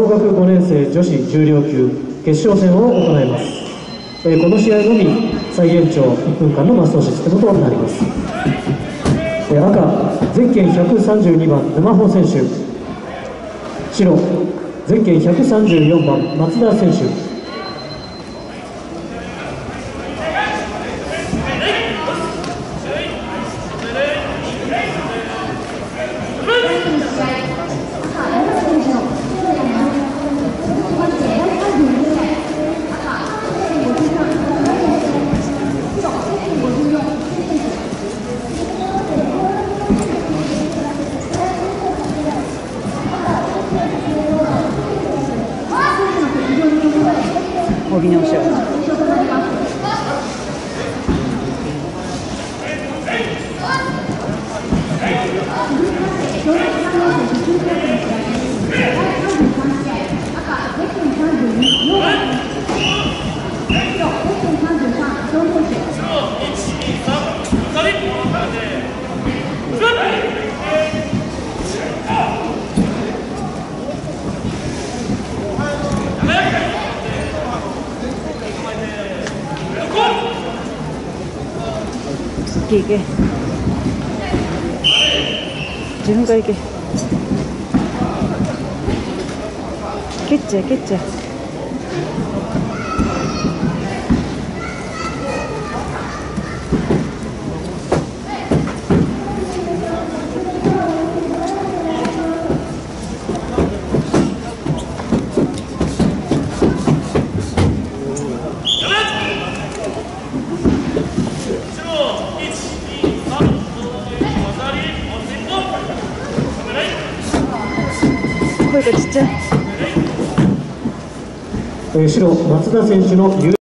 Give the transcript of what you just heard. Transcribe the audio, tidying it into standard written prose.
小学5年生女子重量級決勝戦を行います。この試合のみ再延長1分間のマストシステムとなります。赤、ゼッケン132番沼穂選手、白、ゼッケン134番松田選手。 帯直しを。いけ自分からいけ蹴っちゃえ蹴っちゃえ。声がちっちゃい。 白、松田選手の